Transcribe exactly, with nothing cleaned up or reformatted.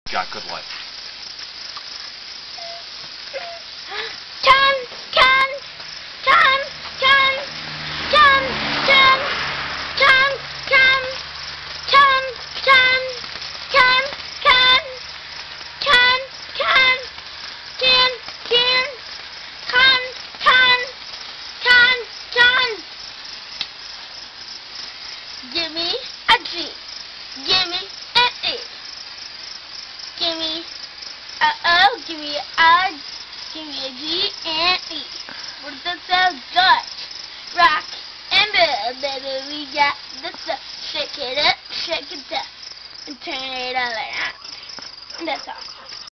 got good life. Turn, turn, turn, turn, turn, turn, turn, turn, turn, turn, turn, turn, turn, turn, turn, turn, turn, turn, turn, turn. Give me a G. Give me an E. Give me a O. Give me a Give me a G and E. What does that sound good? Rock and roll, baby, we got the stuff. Shake it up, shake it up, and turn it all around.